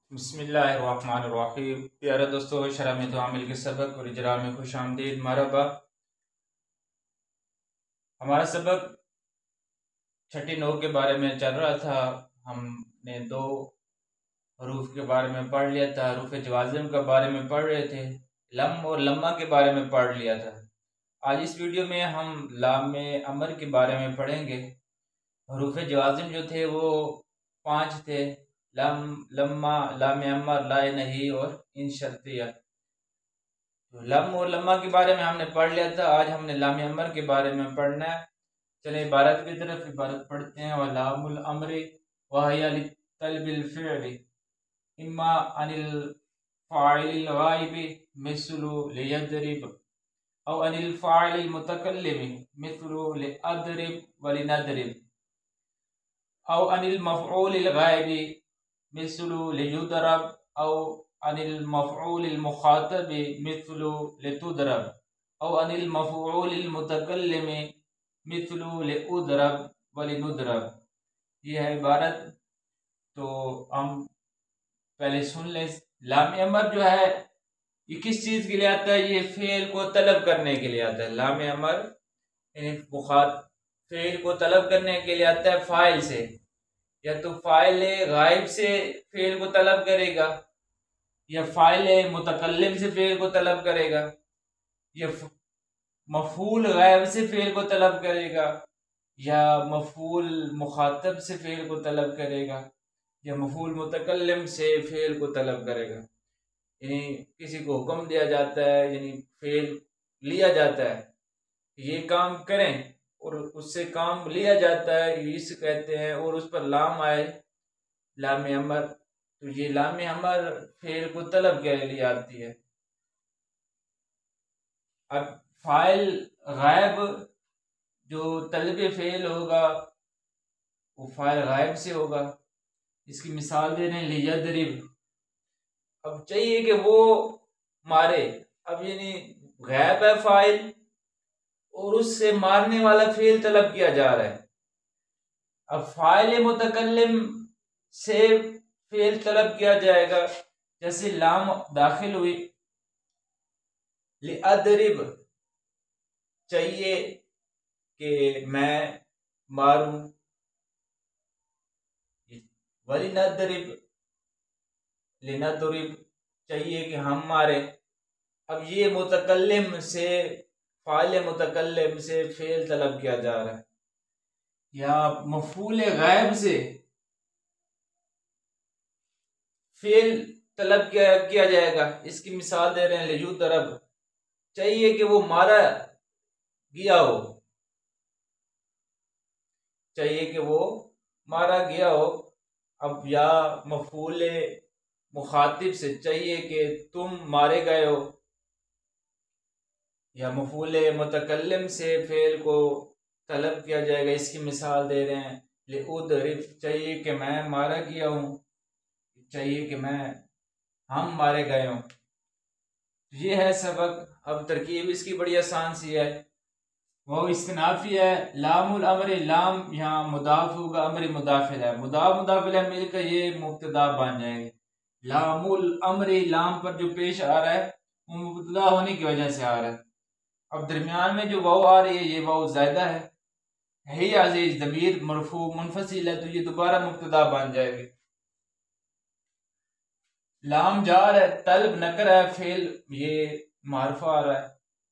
बिस्मिल्लाहिर्रहमानिर्रहीम। प्यारे दोस्तों, शरह में तो आमिल के सबक और इजरा में खुश आमदीद। मरहबा। हमारा सबक छठी नौ के बारे में चल रहा था। हमने दो हरूफ के बारे में पढ़ लिया था, हरूफ जवाज़िम के बारे में पढ़ रहे थे, लम और लम्मा के बारे में पढ़ लिया था। आज इस वीडियो में हम लाम अमर के बारे में पढ़ेंगे। हरूफ जवाज़िम जो थे वो 5 थे: लम, लम्मा, लाम अमर, लाए नहीं और इन शर्तिया। तो लम और लम्मा के बारे में हमने पढ़ लिया था। आज हमने लाम अमर के बारे में पढ़ना है। चले इबारत की तरफ इबारत पढ़ते हैं। और लामुल अमरी वहिया लितलबिल फ़िअली इम्मा अनिल फ़ाइलिल गाइबी मिस्लु लियदरिब औ अनिल फ़ाइलिल मुतकल्लिमी मिस्लु लिअदरिब व लिनदरिब औ अनिल मफ़ऊलिल गाइबी मिस्लु लियुदरब औ अनिल मफ़ऊलिल मुख़ातबी मिस्लु लितुदरब औ अनिल मफ़ऊलिल मुतकल्लिमी मिस्लु लिउदरब व लिनुदरब। ये है इबारत। तो हम पहले सुन लें। लाम अमर जो है ये किस चीज़ के लिए आता है? ये फ़ेल को तलब करने के लिए आता है। लाम अमर यानी फ़ेल को तलब करने के लिए आता है फ़ाइल से। या तो फ़ाइल गायब से फ़ेल को तलब करेगा, या फ़ाइल मुतकल्लिम से फ़ेल को तलब करेगा, या मफ़ूल गायब से फ़ेल को तलब करेगा, या मफ़ूल मुखातब से फ़ेल को तलब करेगा, या मफ़ूल मुतकल्लिम से फ़ेल को तलब करेगा। यानी किसी को हुक्म दिया जाता है, यानी फ़ेल लिया जाता है, ये काम करें, और उससे काम लिया जाता है, इस कहते हैं। और उस पर लाम आए, लाम अमर। तो ये लाम अमर फ़ेल को तलब के लिए आती है। अब फ़ाइल गायब जो तलब फ़ेल होगा वो फ़ाइल गायब से होगा। इसकी मिसाल दे रहे हैं लियदरिब। अब चाहिए कि वो मारे। अब यानी गायब है फ़ाइल और उससे मारने वाला फ़ेल तलब किया जा रहा है। अब फ़ाइल मुतकल्लिम से फ़ेल तलब किया जाएगा। जैसे लाम दाखिल हुई, लिअदरिब चाहिए कि मैं मारूं, वलिनदरिब लिनदरिब चाहिए कि हम मारे। अब ये मुतकल्लिम से, फ़ाइल मुतकल्लिम से फ़ेल तलब किया जा रहा है, या मफ़ूल गायब से फ़ेल तलब किया जाएगा। इसकी मिसाल दे रहे हैं लियुदरब चाहिए कि वो मारा गया हो, चाहिए कि वो मारा गया हो। अब या मफ़ूल मुखातिब से चाहिए कि तुम मारे गए हो, या मफ़ूल मुतकल्लिम से फ़ेल को तलब किया जाएगा। इसकी मिसाल दे रहे हैं लिउदरिब चाहिए कि मैं मारा गया हूँ, चाहिए कि हम मारे गए हों। ये है सबक। अब तरकीब इसकी बड़ी आसान सी है, वो इस्तिनाफी है। लामुल अमरी, लाम यहाँ मुदाफ होगा, अमरी मुदाफिल है, मुदाफिल है मिलकर ये मुब्तदा बन जाएंगे। लामुल अमरी, लाम पर जो पेश आ रहा है वो मुब्तदा होने की वजह से आ रहा है। अब दरमियान में जो वाव आ रही है ये वाव ज़ायदा है ही अजीज ज़मीर मरफू मुनफसिल है, तो ये दोबारा मुब्तदा बन जाएगी। लाम जार है, तलब नकर है, फेल ये मारफा आ रहा है,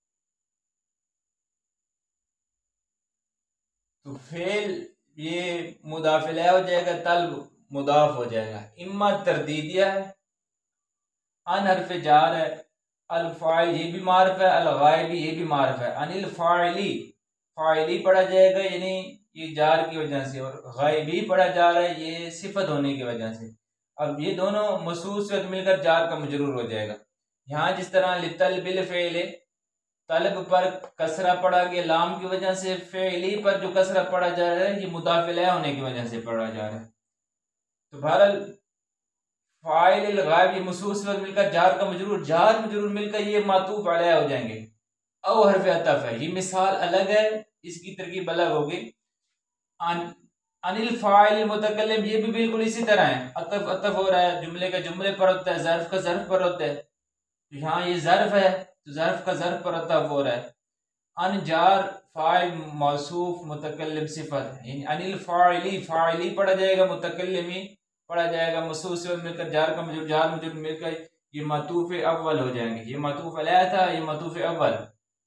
तो फेल ये मुदाफिला हो जाएगा, तलब मुदाफ हो जाएगा। इम्मा तरदीदिया है, अन हरफ जार है, अल फाइल ये भी मारफ है, अल गायबी ये भी मारफ है। अनिल फाइली, फाइली पढ़ा जाएगा यानी ये जार की वजह से, और गायबी पढ़ा जा रहा है ये सिफत होने की वजह से। अब ये दोनों मसूस वक्त मिलकर जार का मजरूर हो जाएगा। यहाँ जिस तरह लितल बिल फेल, तलब पर कसरा पड़ा गया लाम की वजह से, फेली पर जो कसरा पड़ा जा रहा है ये मुदाफिला होने की वजह से पढ़ा जा रहा है। तो बहरहाल फाइल गायब ये मसूस वक्त मिलकर जार मजरूर मिलकर ये मातूफ अलैह हो जाएंगे। औ हरफ अतफ है, ये मिसाल अलग है, इसकी तरकीब अलग होगी। अनिल फाइल मुतकल्लिम ये भी बिल्कुल इसी तरह है, अतफ अतफ हो रहा है, जुमले का जुमले पर होता है, ज़र्फ का ज़र्फ पर होता है। तो यहाँ ये ज़र्फ है तो ज़र्फ का ज़र्फ पर अतफ हो रहा है। अन जार फाइल मौसूफ मुतकल्लिम सिफत, यानी अनिल फाइली फाइली पढ़ा जाएगा, मुतकल्लिमी पढ़ा जाएगा, मसूफ सिफत मिलकर जार का मजरूर जार मजरूर मिलकर ये मातूफ अव्वल हो जाएंगे। ये मातूफ अलैह था, ये मातूफ अव्वल।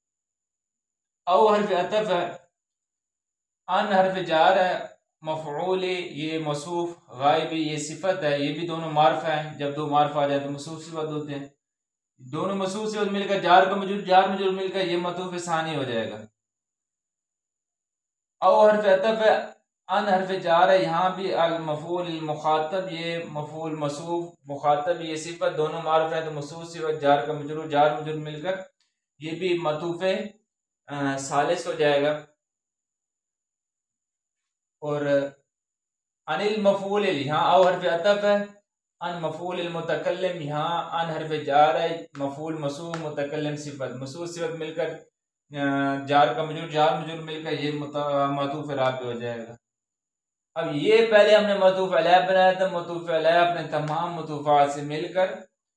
औ हर्फ अतफ है, अन हर्फ जार है, मफऊल ये मौसूफ, गायब ये सिफत है, ये भी दोनों मार्फ हैं। जब दो मार्फ आ जाए तो मसूफ सिफत होते हैं। दोनों मसूफ सिफत मिलकर जार का मजरूर जार मजरूर मिलकर ये मातूफ सानी हो जाएगा। औ हर्फ अतफ है, अन हर्फ जार है, यहाँ भी अल मफूल मुखातब ये मफूल मसूफ, मुखातब ये सिफत, दोनों मार्फ है तो मसूफ सिफत जार का मजरूर जार मजरूर मिलकर ये भी मतूफ सालिस हो जाएगा। और अनिल मफूल यहाँ औ हर्फ अतफ है, अन मफूल मुतकल्लिम यहाँ अन हर्फ जार है, मफूल मसूफ मुतकल्लिम सिफत, मसूफ सिफत मिलकर जार का मजरूर जार मजरूर मिलकर ये मतूफ राब हो जाएगा। अब ये पहले हमने मतूफ अलैह बनाया था, मतूफ अलैह अपने तमाम मतूफात से मिलकर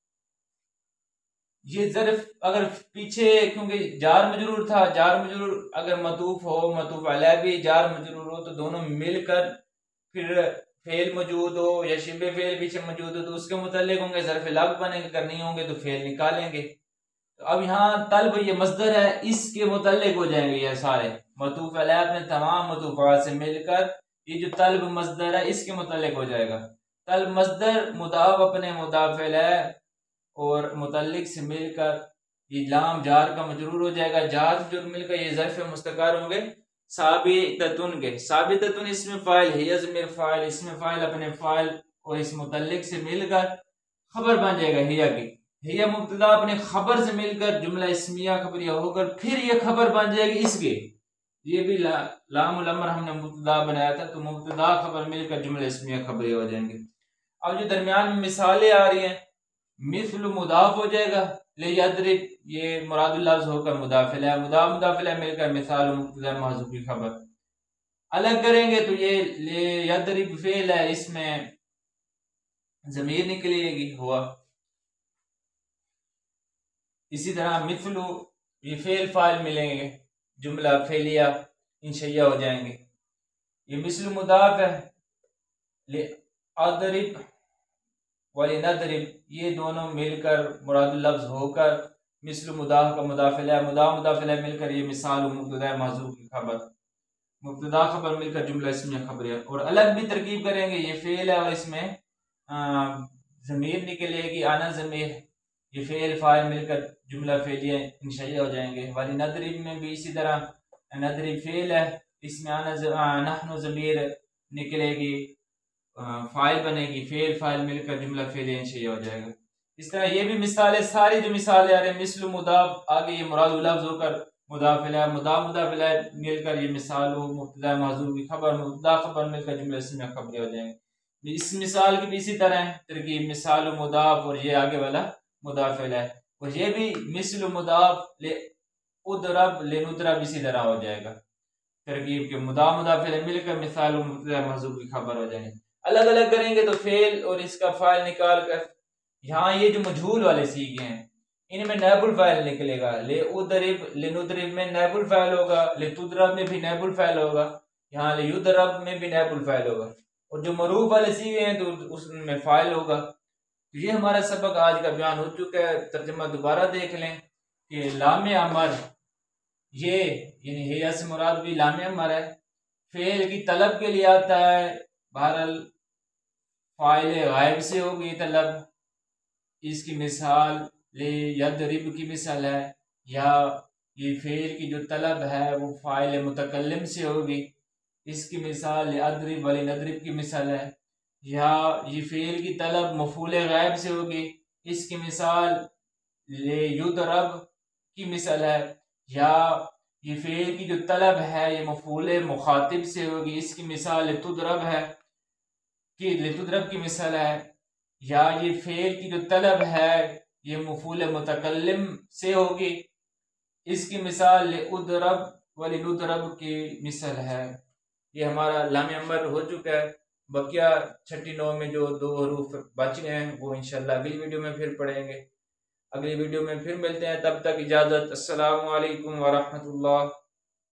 ये ज़र्फ अगर पीछे, क्योंकि जार मजरूर था, जार मजरूर अगर मतूफ हो, मतूफ अलैह भी जार मजरूर हो, तो दोनों मिलकर फिर फेल मौजूद हो या शिबे फेल पीछे मौजूद हो तो उसके मुतालिक होंगे, ज़र्फ लग बनेंगे, अगर नहीं होंगे तो फेल निकालेंगे। तो अब यहाँ तलब ये मस्दर है, इसके मुतालिक हो जाएंगे ये सारे मतूफ अलैह अपने तमाम मतूफात से मिलकर, ये जो तलब मस्दर है इसके मुतालिक हो जाएगा। तलब मस्दर मुदाफ अपने मुदाफ अलैह और मुतल्लिक से मिलकर ये लाम जार का मजरूर हो जाएगा, जार मजरूर मिलकर ये ज़र्फ़ मुस्तक़र होंगे साबिततुन के। साबिततुन इसमें फ़ाइल है, ज़मीर फ़ाइल, इसमें फ़ाइल अपने फ़ाइल और इस मुतल्लिक से मिलकर खबर बन जाएगा हिया की। हिया मुब्तदा अपने खबर से मिलकर जुमला इस्मिया खबरिया होकर फिर ये खबर बन जाएगी इसके। ये भी लामुल अम्र हमने मुब्तदा बनाया था, तो मुब्तदा खबर मिलकर जुमला इस्मिया खबरिया हो जाएंगे। अब जो दरमियान में मिसालें आ रही हैं, मिस्ल मुदाफ हो जाएगा, ले यदरिब ये मुरादुल लफ्ज़ होकर मुदाफिल है, मुदाफिल मिलकर मिसाल मुब्तदा महज़ूफ़ की खबर। अलग करेंगे तो ये ले यदरिब फेल है, इसमें ज़मीर निकलेगी हुआ। इसी तरह मिथलु ये फेल फाइल मिलेंगे, जुमला फेलिया इंशैया हो जाएंगे। ये मिस्ल मुदाफ है, ले अदरिब वाली नदरिब ये दोनों मिलकर मुरादुल लफ्ज़ होकर मिस्ल मुदाफ का मुदाफिला मुदाफिला मिलकर ये मिसाल मुब्तदा महज़ूफ़ की खबर, मुब्तदा खबर मिलकर जुमला इसमें खबरिया। और अलग भी तरकीब करेंगे, ये फेल है और इसमें ज़मीर निकलेगी, आना ज़मीर, ये फेल फाइल मिलकर जुमला फेलिया इंशैया हो जाएंगे। वाली नदरिब में भी इसी तरह, नदरिब फेल है, इसमें आना नहनु ज़मीर निकलेगी, फाइल बनेगी, फेल फाइल मिलकर जुमला फेल इंशैया हो जाएगा। इस तरह ये भी मिसालें, सारी जो मिसालें आ रही हैं, मिस्ल मुदाफ आगे ये मुरादुल लफ्ज़ होकर मुदाफिला मुदाफिला मिलकर ये मिसाल हो मुब्तदा महज़ूफ़ की खबर, मुब्तदा खबर मिलकर जुमला इसमें खबरें हो जाएंगे। इस मिसाल की भी इसी तरह है तरकीब, मिसाल मुदाफ और ये आगे वाला मुदाफिला है, और ये भी मिस्ल मुदाफ ले उदरब ले नुदरब इसी तरह हो जाएगा तरकीब के, मुदाफिला मिलकर मिसाल मुब्तदा महज़ूफ़ की खबर हो जाएंगे। अलग अलग करेंगे तो फेल और इसका फाइल निकाल कर, यहाँ ये जो मजहूल वाले सीखे हैं इनमें नैबुल फाइल निकलेगा, ले उदरिब ले नुदरिब में नैबुल फाइल होगा, ले तुदरब में भी नैबुल फाइल होगा, यहाँ ले युदरब में भी नैबुल फाइल होगा। और जो मरूफ वाले सीखे हैं तो उसमें फाइल होगा। तो ये हमारा सबक आज का बयान हो चुका है। तर्जुमा दोबारा देख लें कि लामे अमर ये यानी हिया से मुराद भी लामे अमर है, फेल की तलब के लिए आता है, बहरल फाइल गायब से होगी तलब, इसकी मिसाल ले यदरिब की मिसाल है, या ये फेल की जो तलब है वो फाइल मुतकल्लिम से होगी, इसकी मिसाल ले अदरिब वाली नदरिब की मिसाल है, या ये फेल की तलब मफूल गायब से होगी, इसकी मिसाल ले युदरब की मिसाल है, या ये फेल की जो तलब है ये मफूल मुखातिब से होगी, इसकी मिसाल तुदरब है कि लितुदरब की मिसाल है, या ये फेल की जो तलब है ये मफूल मुतकल्लिम से होगी, इसकी मिसाल उदरब व लिनुदरब की मिसाल है। ये हमारा लाम अमर हो चुका है। बकिया छठी नौ में जो 2 हरूफ बच गए हैं वो इंशाल्लाह अगली वीडियो में फिर पढ़ेंगे। अगली वीडियो में फिर मिलते हैं, तब तक इजाज़त। अस्सलामु अलैकुम व रहमतुल्लाह।